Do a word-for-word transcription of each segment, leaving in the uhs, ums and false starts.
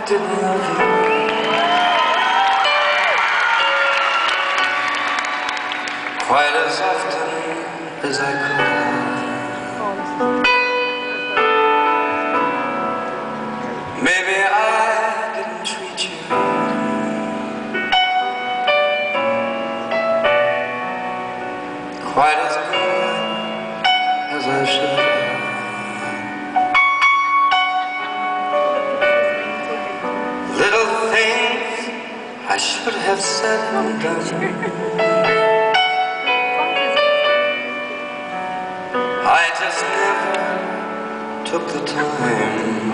didn't love you. Quite as often as I could have. Maybe I didn't treat you quite as good as I should have. Little things I should have said and done, I just never took the time.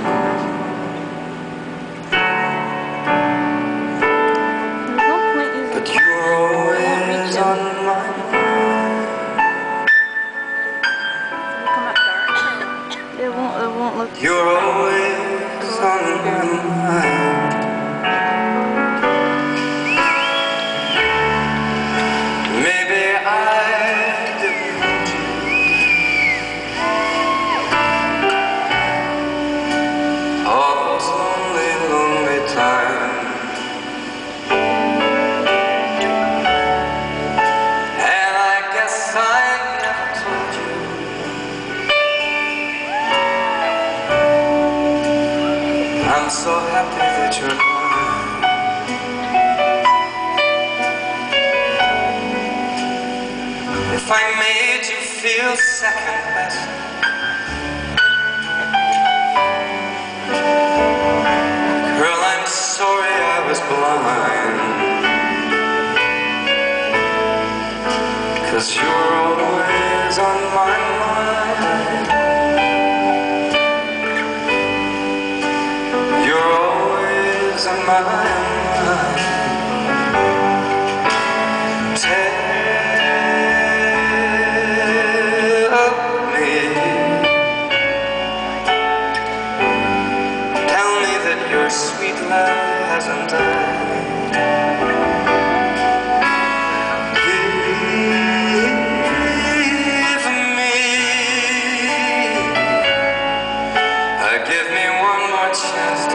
But you're always on my mind. It won't, it won't look. You're always on my mind. Maybe I didn't hold you all those lonely, lonely times. And I guess I never told you I'm so happy that you're mine. If I made you feel second best, girl, I'm sorry I was blind. 'Cause you're always on my mind. You're always on my mind. Tell me, tell me that your sweet love hasn't died. Give me, uh, give me one more chance.